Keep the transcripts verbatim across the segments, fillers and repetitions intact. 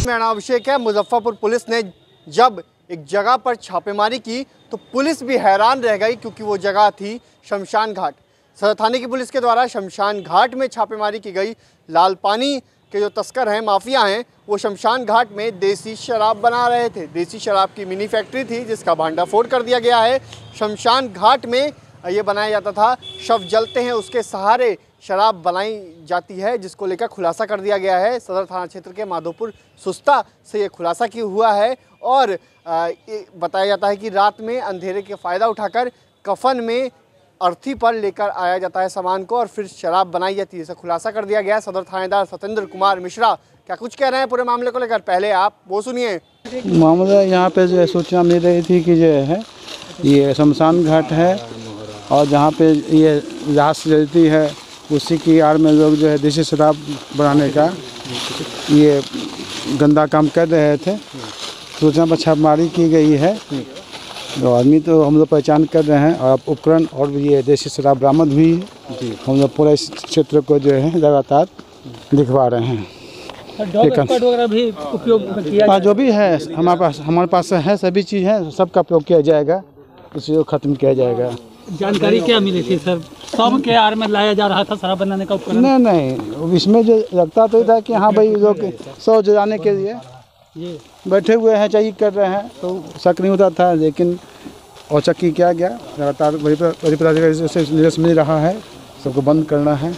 मेरा नाम अभिषेक है। मुजफ्फरपुर पुलिस ने जब एक जगह पर छापेमारी की तो पुलिस भी हैरान रह गई, क्योंकि वो जगह थी शमशान घाट। सदर थाने की पुलिस के द्वारा शमशान घाट में छापेमारी की गई। लाल पानी के जो तस्कर हैं, माफिया हैं, वो शमशान घाट में देसी शराब बना रहे थे। देसी शराब की मिनी फैक्ट्री थी जिसका भांडाफोड़ कर दिया गया है। शमशान घाट में ये बनाया जाता था, शव जलते हैं उसके सहारे शराब बनाई जाती है, जिसको लेकर खुलासा कर दिया गया है। सदर थाना क्षेत्र के माधोपुर सुस्ता से ये खुलासा किया हुआ है और ये बताया जाता है कि रात में अंधेरे के फ़ायदा उठाकर कफन में अर्थी पर लेकर आया जाता है सामान को और फिर शराब बनाई जाती है। इसे खुलासा कर दिया गया है। सदर थानेदार सत्येंद्र कुमार मिश्रा क्या कुछ कह रहे हैं पूरे मामले को लेकर, पहले आप वो सुनिए। मामला यहाँ पे जो सूचना मिल रही थी कि जो है ये शमशान घाट है और जहाँ पे ये लाश जलती है उसी की आड़ में लोग जो है देसी शराब बनाने का ये गंदा काम कर रहे थे। सूचना पर छापेमारी की गई है। तो आदमी तो हम लोग पहचान कर रहे हैं और उपकरण और ये देसी शराब बरामद हुई है। हम लोग पूरा इस क्षेत्र को जो है लगातार दिखवा रहे हैं। वगैरह भी उपयोग किया हाँ, जो भी है हमारे पास हमारे पास है, सभी चीज़ है, सबका प्रयोग किया जाएगा, उसे खत्म किया जाएगा। जानकारी क्या मिली थी सर? सब के आड़ में लाया जा रहा था शराब बनाने का उपकरण? नहीं नहीं, इसमें जो लगता तो था कि हाँ भाई लोग सौ जलाने के लिए जी बैठे हुए हैं, चाहिए कर रहे हैं, तो शक नहीं होता था। लेकिन औचकी किया गया, लगातार बड़ी पदाधिकारी से निर्देश मिल रहा है, सबको बंद करना है।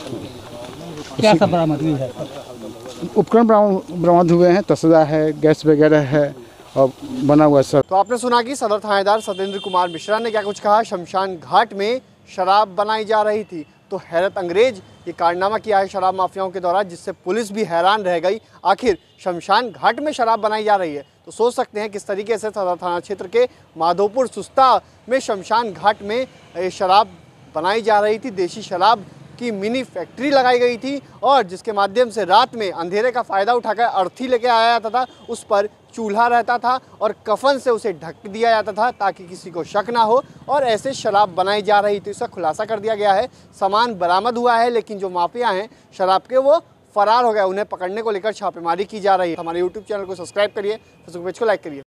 क्या सब बरामद हुई है? उपकरण बरामद हुए हैं, तसला है, गैस वगैरह है और बना हुआ सर। तो आपने सुना कि सदर थानेदार सत्येंद्र कुमार मिश्रा ने क्या कुछ कहा। शमशान घाट में शराब बनाई जा रही थी, तो हैरत अंग्रेज ये कारनामा किया है शराब माफियाओं के द्वारा, जिससे पुलिस भी हैरान रह गई। आखिर शमशान घाट में शराब बनाई जा रही है, तो सोच सकते हैं किस तरीके से सदर थाना क्षेत्र के माधोपुर सुस्ता में शमशान घाट में शराब बनाई जा रही थी। देसी शराब की मिनी फैक्ट्री लगाई गई थी और जिसके माध्यम से रात में अंधेरे का फ़ायदा उठाकर अर्थी लेके आया जाता था। उस पर चूल्हा रहता था और कफन से उसे ढक दिया जाता था ताकि किसी को शक ना हो, और ऐसे शराब बनाई जा रही थी। इसका खुलासा कर दिया गया है। सामान बरामद हुआ है, लेकिन जो माफिया हैं शराब के वो फरार हो गए। उन्हें पकड़ने को लेकर छापेमारी की जा रही है। हमारे यूट्यूब चैनल को सब्सक्राइब करिए, फेसबुक पेज को लाइक करिए।